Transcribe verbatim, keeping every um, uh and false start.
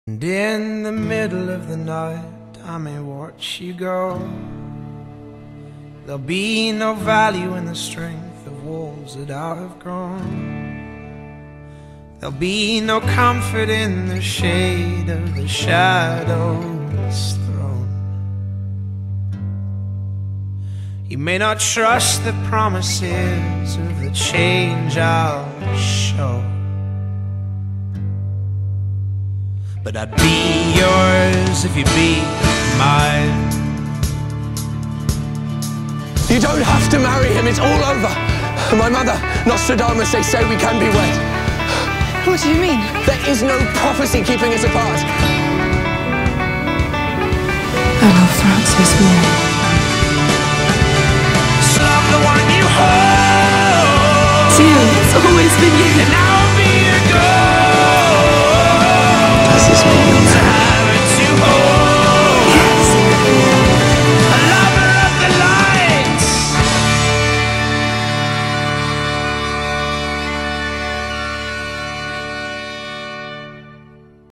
And in the middle of the night I may watch you go. There'll be no value in the strength of walls that I have grown. There'll be no comfort in the shade of the shadow's throne. You may not trust the promises of the change I'll show, but I'd be yours if you'd be mine. You don't have to marry him, it's all over. My mother, Nostradamus, they say we can be wed. What do you mean? There is no prophecy keeping us apart. I love Francis more. Love the one you hold. It's you, it's always been you. And I'll be your goal. Does this mean